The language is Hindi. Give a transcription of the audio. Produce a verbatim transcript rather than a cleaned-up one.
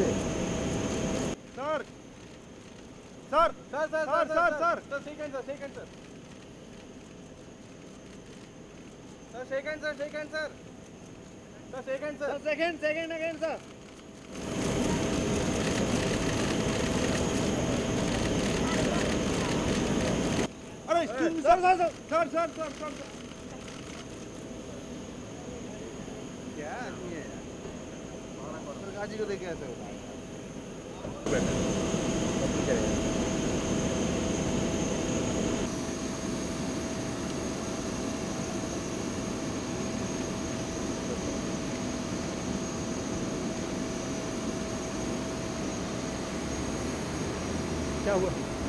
पे। Sir sir sir sir sir sir sir sir second sir second sir sir second sir second sir sir second sir second second again sir अरे sir sir sir sir sir sir sir क्या आदमी है यार गाजी को लेके ऐसे होता है क्या हुआ?